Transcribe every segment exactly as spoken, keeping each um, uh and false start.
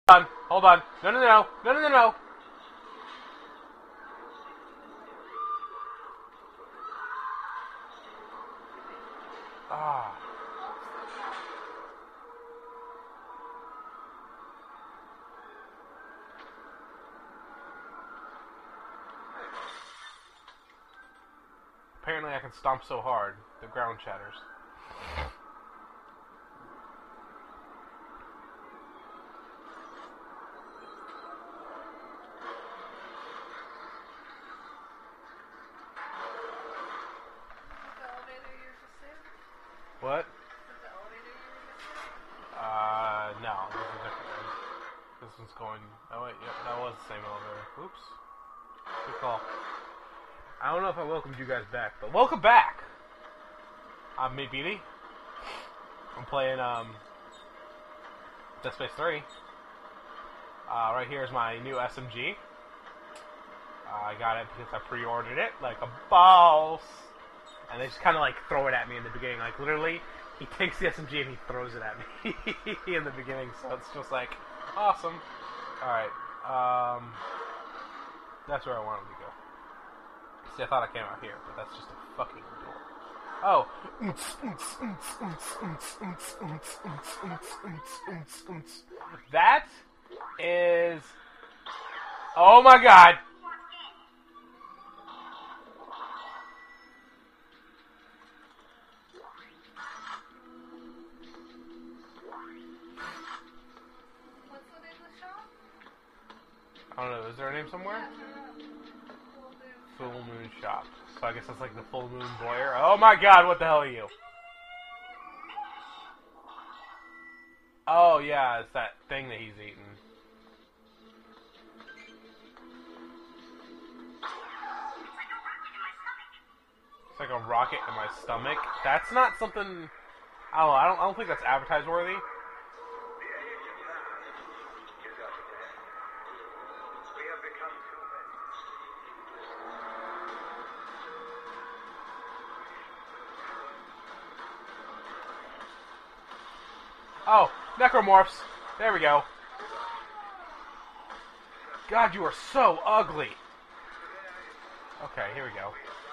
on, hold on. No, no, no, no, no, no, no. Ah. Apparently I can stomp so hard, the ground shatters. What? Uh, no, this is a different one. This one's going... Oh wait, yep, that was the same elevator. Oops. Good call. I don't know if I welcomed you guys back, but welcome back! I'm me, Beatty. I'm playing, um... Dead Space three. Uh, right here is my new S M G. Uh, I got it because I pre-ordered it, like a boss! And they just kind of like throw it at me in the beginning. Like literally, he takes the S M G and he throws it at me in the beginning. So it's just like, awesome. Alright, um... that's where I wanted to go. See, I thought I came out here, but that's just a fucking door. Oh. That is... Oh my god! I don't know, is there a name somewhere? Full Moon Shop. So I guess that's like the Full Moon Boyer. Oh my god, what the hell are you? Oh yeah, it's that thing that he's eating. It's like a rocket in my stomach. That's not something... I don't know, I don't, I don't think that's advertise worthy. Oh, necromorphs. There we go. God, you are so ugly. Okay, here we go.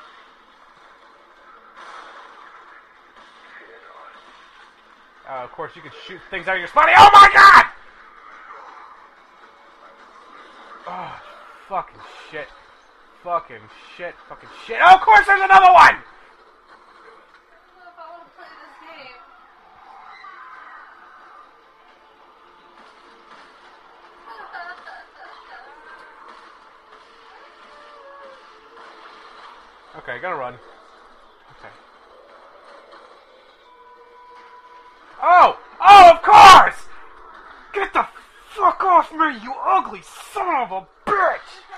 Uh, of course, you can shoot things out of your body. Oh my god! Oh, fucking shit. Fucking shit. Fucking shit. Oh, of course, there's another one! Okay, gotta run. Okay. Oh! Oh, of course! Get the fuck off me, you ugly son of a bitch!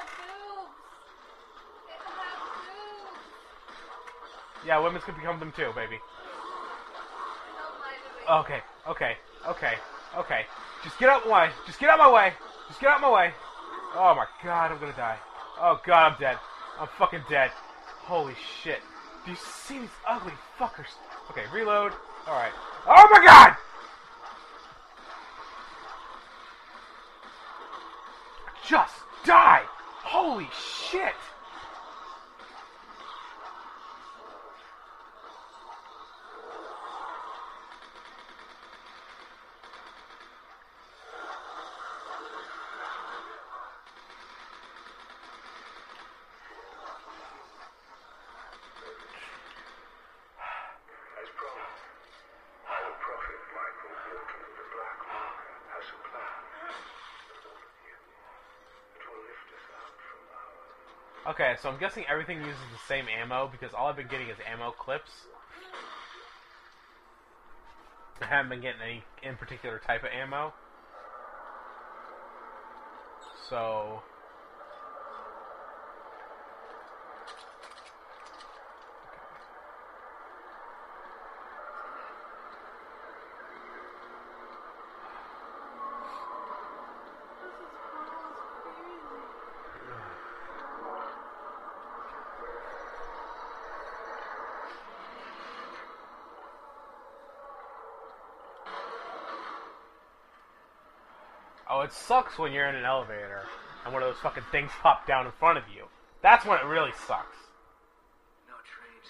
Yeah, women can become them too, baby. Okay, okay, okay, okay. Just get out my way. Just get out my way. Just get out my way. Oh my god, I'm gonna die. Oh god, I'm dead. I'm fucking dead. Holy shit. Do you see these ugly fuckers? Okay, reload. Alright. Oh my god! Just die! Holy shit! Okay, so I'm guessing everything uses the same ammo because all I've been getting is ammo clips. I haven't been getting any in particular type of ammo. So... Oh, it sucks when you're in an elevator and one of those fucking things pop down in front of you. That's when it really sucks. No trains.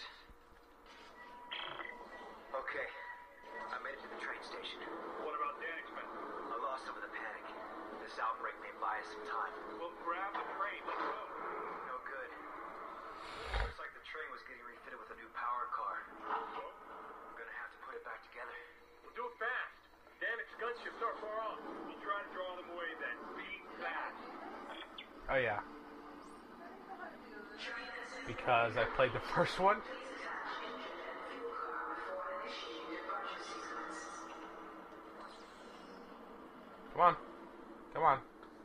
Okay, I made it to the train station. What about Danik's men? I lost some of the panic. This outbreak may buy us some time. Well, grab the train. Let's go. No good. Looks like the train was getting refitted with a new power car. Well, I'm gonna have to put it back together. we'll do it fast. Danik's gunships aren't far off. We'll try to draw them away then. Be fast. Oh yeah. Because I played the first one. Come on. Come on.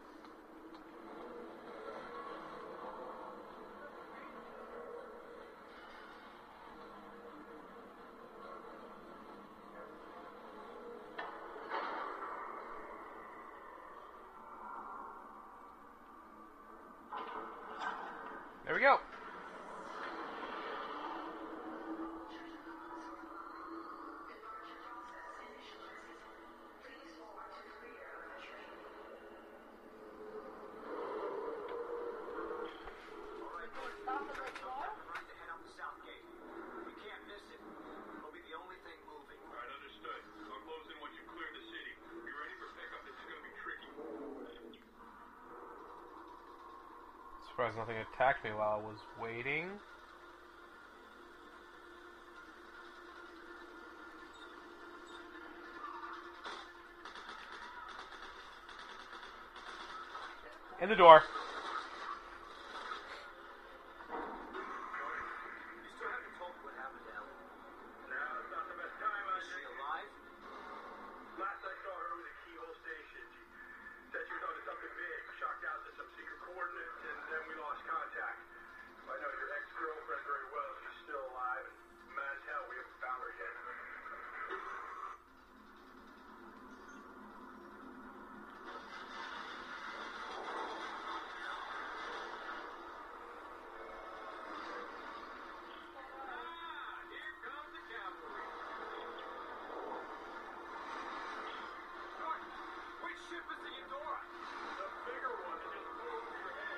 There we go. Surprised nothing attacked me while I was waiting. In the door. You still haven't told me what happened to Ellen. Now it's not the best time, Is she Isaac. alive? Last I saw her was at Keyhole Station. She said she was onto something big, shocked out to some secret coordinates, and then we lost contact. I know your ex-girlfriend very well. She's still alive, and mad as hell we haven't found her yet. Ah, here comes the cavalry. Which ship is the Eudora? The bigger one that just flew over your head.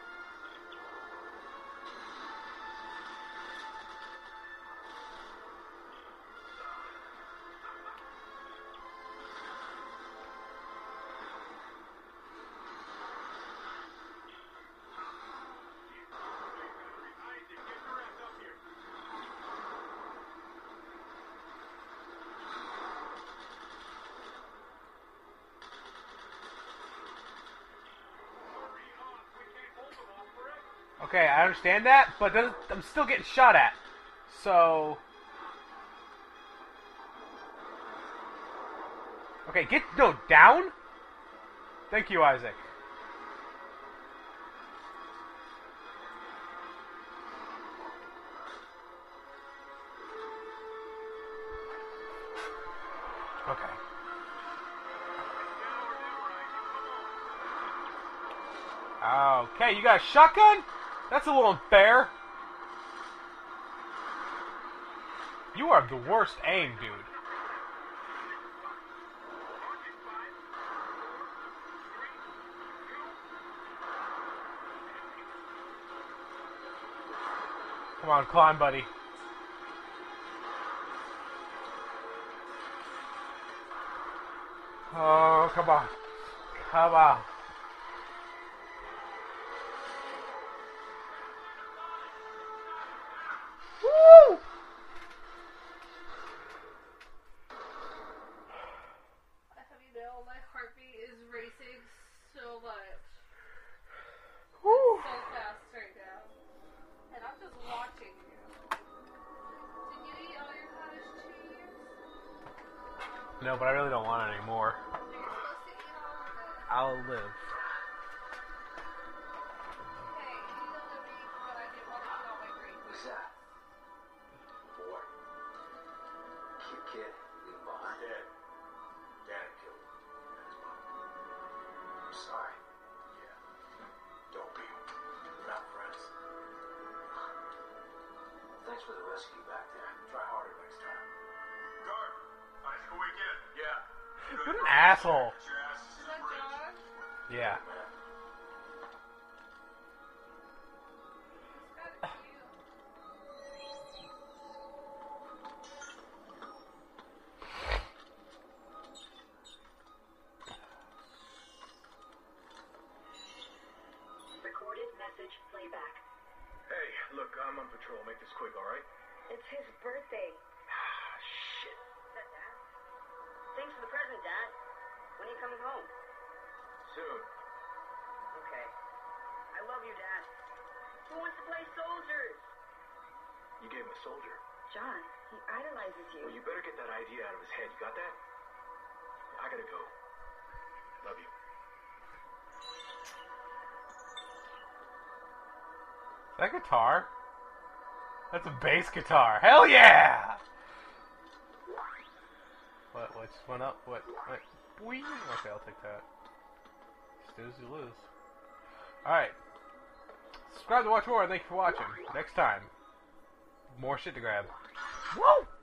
Isaac, get your ass up here. Hurry up. We can't hold them all forever. Okay, I understand that, but then I'm still getting shot at. So... Okay, get... No, down? Thank you, Isaac. Okay. Now or never, Isaac. Come on. Okay, you got a shotgun? That's a little unfair. You are the worst aim, dude. Come on, climb, buddy. Oh, come on. Come on. Woo! I have you know, my heartbeat is racing so much. Woo! So fast right now. And I'm just watching you. Did you eat all your cottage cheese? No, but I really don't want it anymore. You're supposed to eat all of it. I'll live. Okay, eat the living, but I didn't want to eat all my green Who's food. that? Boy. Cute kid. Leave him behind. Dead. Danik killed him. And his mom. I'm sorry. Yeah. Don't be. We're not friends. Thanks for the rescue back there. Try harder next time. Guard. Isaac, awake yet? Yeah. What an asshole. Get your asses Is to the that bridge. John? Yeah. Recorded message playback. Hey, look, I'm on patrol. Make this quick, all right? It's his birthday. Ah, shit. Is that Dad? Thanks for the present, Dad. When are you coming home? Soon. Okay. I love you, Dad. Who wants to play soldiers? You gave him a soldier. John, he idolizes you. Well, you better get that idea out of his head. You got that? I gotta go. Love you. Is that guitar? That's a bass guitar. Hell yeah! What? What just went up? What? What? Boing. Okay, I'll take that. Snooze, you lose. Alright. Subscribe to watch more, and thank you for watching. Next time, more shit to grab. Whoa!